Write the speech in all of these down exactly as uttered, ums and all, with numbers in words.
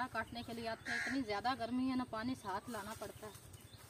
काटने के लिए आते हैं। इतनी ज़्यादा गर्मी है ना, पानी से हाथ लाना पड़ता है।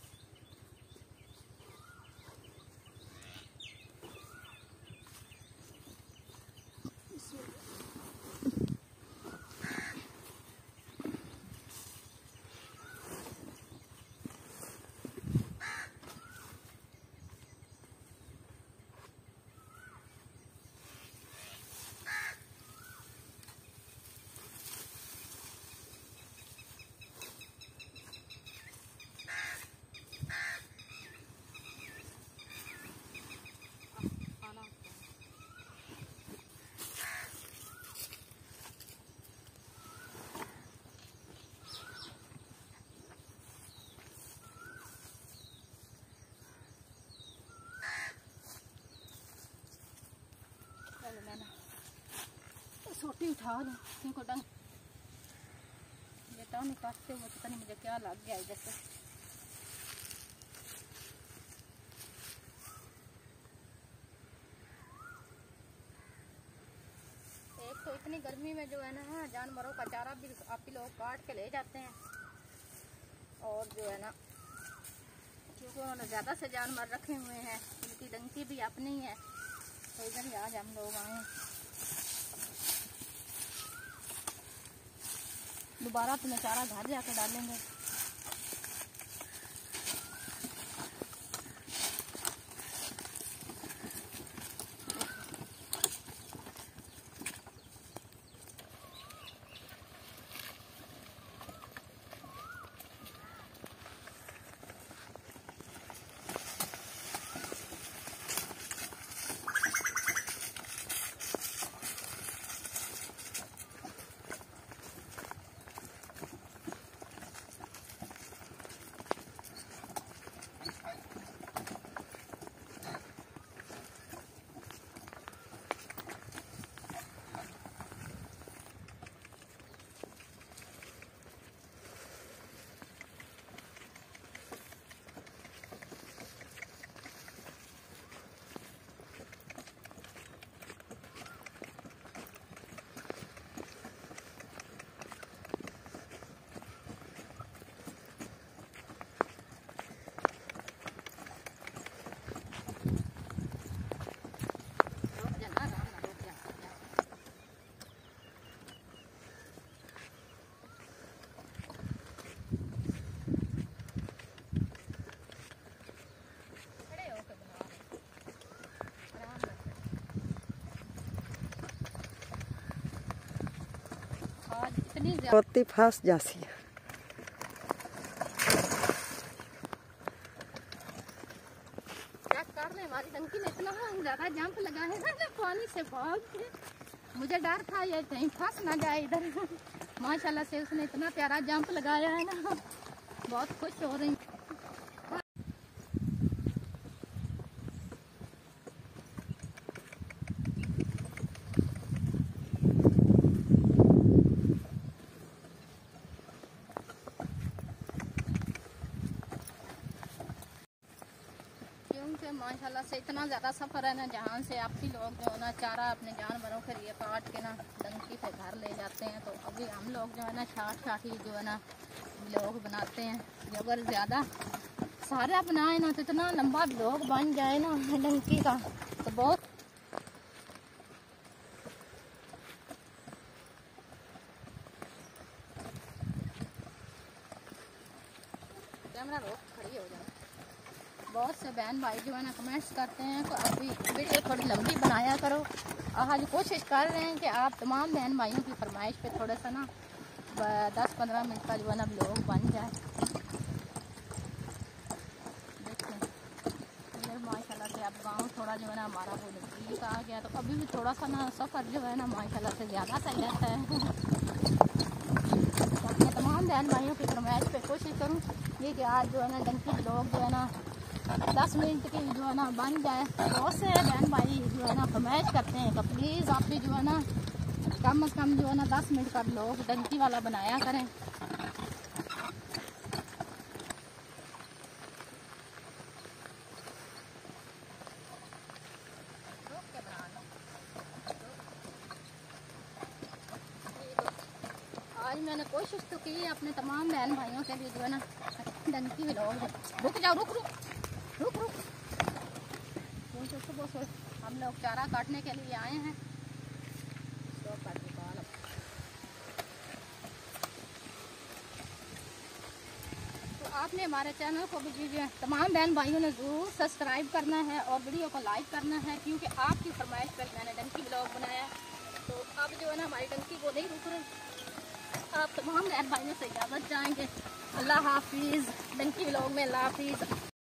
छोटी उठा दो इनको डंग बेटा नहीं काटते हुए पता नहीं मुझे क्या लग गया इधर से। एक तो इतनी गर्मी में जो है ना जानवरों का चारा भी आप ही लोग काट के ले जाते हैं, और जो है ना क्योंकि उन्होंने ज़्यादा से जानवर रखे हुए हैं, उनकी डंकी भी अपनी है, तो इधर ही आज हम लोग आए। दोबारा तुम्हें चारा घर जाकर डालेंगे। होती फंस जासी है। क्या कर रहे हमारी डंकी ने इतना ज्यादा जंप लगाया है ना पानी से भाग के, मुझे डर था ये कहीं फंस ना जाए इधर। माशाल्लाह से उसने इतना प्यारा जंप लगाया है ना, बहुत खुश हो रही। माशाल्लाह से इतना ज़्यादा सफ़र है ना, जहाँ से आप ही लोग जो है ना चारा अपने जानवरों के लिए काट के ना डंकी पे घर ले जाते हैं। तो अभी हम लोग जो है ना छाट छाट ही जो है ना लोग बनाते हैं। अगर ज़्यादा सारा बनाए ना तो इतना लंबा लोग बन जाए ना डंकी का तो बहुत। कैमरा रोक खड़ी हो जाए। बहुत से बहन भाई जो है ना कमेंट्स करते हैं कि अभी वीडियो थोड़ी लंबी बनाया करो। आज कोशिश कर रहे हैं कि आप तमाम बहन भाइयों की फरमाइश पे थोड़ा सा ना दस पंद्रह मिनट का जो है ना ब्लॉग बन जाए। देखिए इधर माशाल्लाह से अब गांव थोड़ा जो है ना हमारा वो नज़दीक आ गया, तो अभी भी थोड़ा सा ना सफ़र जो है ना माशाल्लाह से ज़्यादा सही रहता है। तो अपने तमाम बहन भाइयों की फरमाइश पे कोशिश करूँ ये कि आज जो है ना डंकी ब्लॉग जो है ना दस मिनट की जो है ना बन जाए। बहुत से बहन भाई जो है ना फरमाइश करते हैं कि प्लीज़ आप भी जो है ना कम अज़ कम जो है ना दस मिनट का ब्लॉग डंकी वाला बनाया करें। आज मैंने कोशिश तो की है अपने तमाम बहन भाइयों के लिए जो है ना डंकी व्लॉग। रुक जाओ, रुक रुक रुक रुक सुबह से हम लोग चारा काटने के लिए आए हैं। तो आपने हमारे चैनल को भी जी तमाम बहन भाइयों ने ज़रूर सब्सक्राइब करना है और वीडियो को लाइक करना है, क्योंकि आपकी फरमाइश पर मैंने डंकी व्लॉग बनाया। तो अब जो है ना हमारी डंकी को नहीं रुक रहे। आप तमाम बहन भाइयों से इजाज़त चाहेंगे। अल्लाह हाफिज़। डंकी व्लॉग में अल्लाह हाफिज़।